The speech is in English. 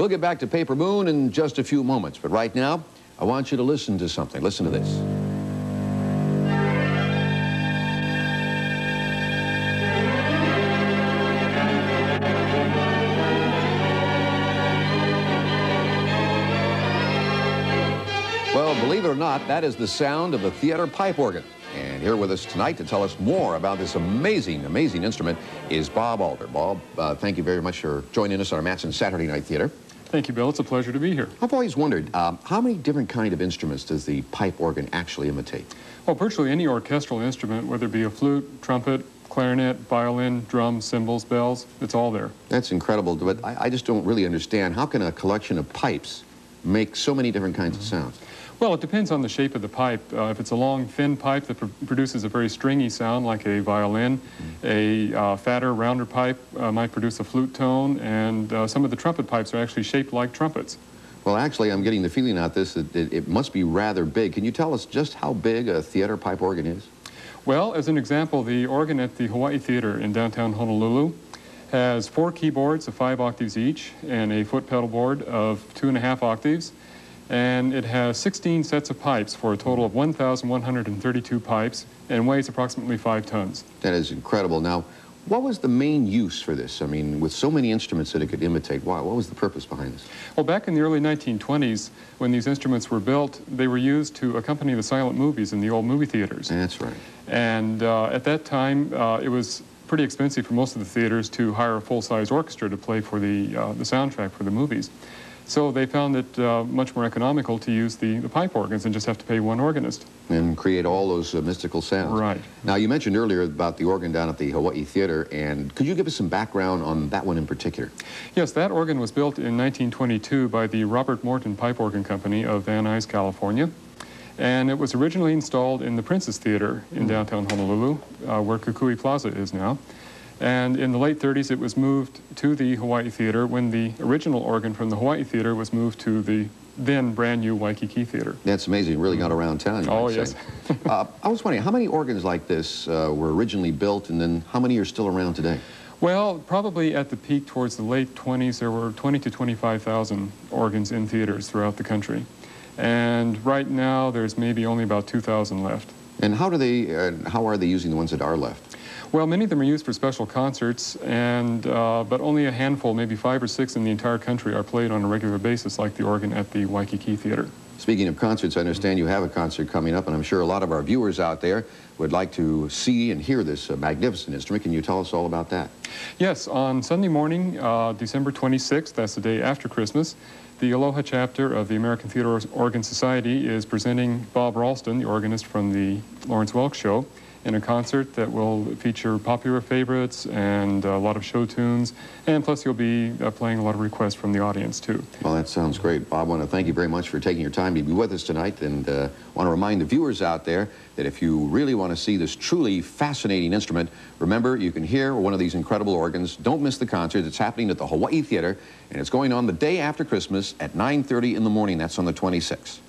We'll get back to Paper Moon in just a few moments, but right now, I want you to listen to something. Listen to this. Well, believe it or not, that is the sound of the theater pipe organ. And here with us tonight to tell us more about this amazing, amazing instrument is Bob Alder. Bob, thank you very much for joining us on our Matson Saturday Night Theater. Thank you, Bill. It's a pleasure to be here. I've always wondered, how many different kind of instruments does the pipe organ actually imitate? Well, virtually any orchestral instrument, whether it be a flute, trumpet, clarinet, violin, drums, cymbals, bells, it's all there. That's incredible, but I just don't really understand. How can a collection of pipes make so many different kinds of sounds? Well, it depends on the shape of the pipe. If it's a long, thin pipe that produces a very stringy sound like a violin, a fatter, rounder pipe might produce a flute tone, and some of the trumpet pipes are actually shaped like trumpets. Well, actually, I'm getting the feeling out this that it must be rather big. Can you tell us just how big a theater pipe organ is? Well, as an example, the organ at the Hawaii Theater in downtown Honolulu has 4 keyboards of 5 octaves each and a foot pedal board of 2.5 octaves. And it has 16 sets of pipes for a total of 1,132 pipes and weighs approximately 5 tons. That is incredible. Now, what was the main use for this? I mean, with so many instruments that it could imitate, what was the purpose behind this? Well, back in the early 1920s, when these instruments were built, they were used to accompany the silent movies in the old movie theaters. That's right. And at that time, it was pretty expensive for most of the theaters to hire a full-size orchestra to play for the soundtrack for the movies. So they found it much more economical to use the pipe organs and just have to pay one organist. And create all those mystical sounds. Right. Now, you mentioned earlier about the organ down at the Hawaii Theater, and could you give us some background on that one in particular? Yes, that organ was built in 1922 by the Robert Morton Pipe Organ Company of Van Nuys, California. And it was originally installed in the Princess Theater in downtown Honolulu, where Kukui Plaza is now. And in the late 30s, it was moved to the Hawaii Theater when the original organ from the Hawaii Theater was moved to the then brand new Waikiki Theater. That's amazing. It really got around town, you might say. Yes. I was wondering, how many organs like this were originally built, and then how many are still around today? Well, probably at the peak towards the late 20s, there were 20 to 25,000 organs in theaters throughout the country. And right now, there's maybe only about 2,000 left. And how are they using the ones that are left? Well, many of them are used for special concerts, and but only a handful, maybe 5 or 6 in the entire country, are played on a regular basis, like the organ at the Waikiki Theater. Speaking of concerts, I understand you have a concert coming up, and I'm sure a lot of our viewers out there would like to see and hear this magnificent instrument. Can you tell us all about that? Yes, on Sunday morning, December 26th, that's the day after Christmas, the Aloha chapter of the American Theater Organ Society is presenting Bob Ralston, the organist from the Lawrence Welk show, in a concert that will feature popular favorites and a lot of show tunes, and plus you'll be playing a lot of requests from the audience too. Well, that sounds great. Bob, I want to thank you very much for taking your time to be with us tonight, and want to remind the viewers out there that if you really want to see this truly fascinating instrument, remember, you can hear one of these incredible organs. Don't miss the concert. It's happening at the Hawaii Theater, and it's going on the day after Christmas at 9:30 in the morning. That's on the 26th.